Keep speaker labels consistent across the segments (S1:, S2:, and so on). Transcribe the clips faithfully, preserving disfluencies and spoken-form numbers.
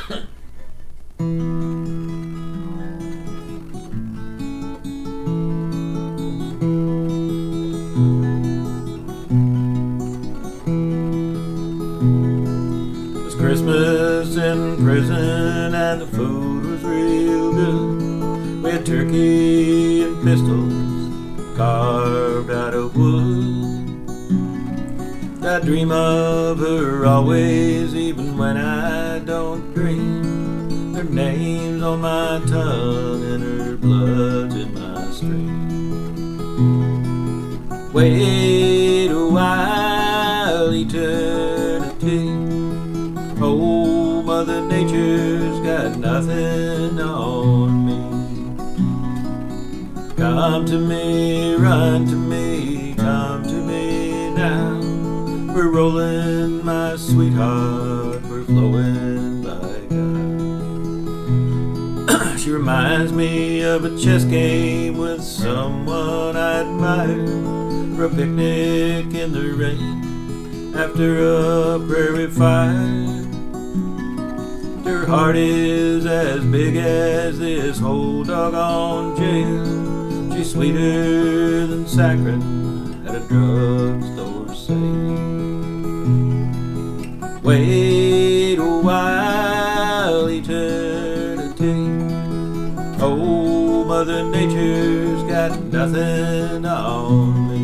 S1: Christmas in prison and the food was real good. We had turkey and pistols carved out of wood. I dream of her always, even when I don't dream. Her name's on my tongue and her blood's in my stream. Wait a while, eternity. Oh, Mother Nature's got nothing on me. Come to me, run to me, come to me now. We're rolling, my sweetheart, we're flowing by God. She reminds me of a chess game with someone I admire, or a picnic in the rain after a prairie fire. Her heart is as big as this whole doggone jail. She's sweeter than saccharin at a drugstore sale. Wait a while, eternity. Oh, Mother Nature's got nothing on me.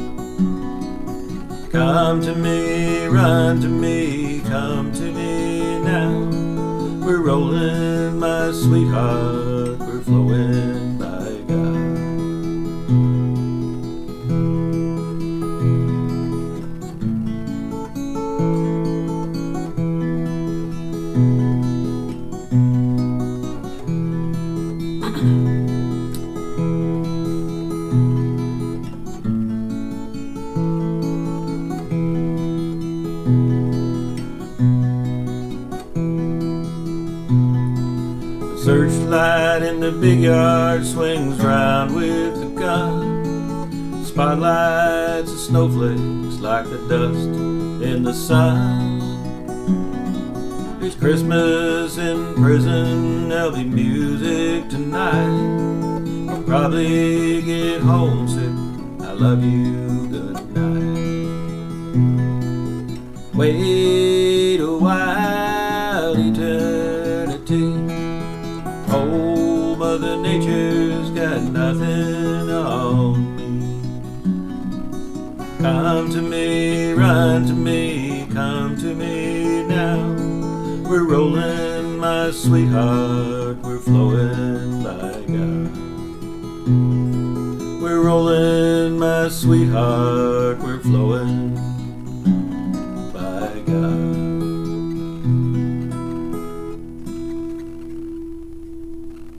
S1: Come to me, run to me, come to me now. We're rolling, my sweetheart, we're flowing by God. Searchlight in the big yard swings round with the gun. Spotlights of snowflakes like the dust in the sun. It's Christmas in prison, there'll be music tonight. I'll probably get homesick, I love you, good night. Wait a while, eternity. Oh, Mother Nature's got nothing on me. Come to me, run to me, come to me now. We're rolling, my sweetheart, we're flowing by God. We're rolling, my sweetheart, we're flowing by God.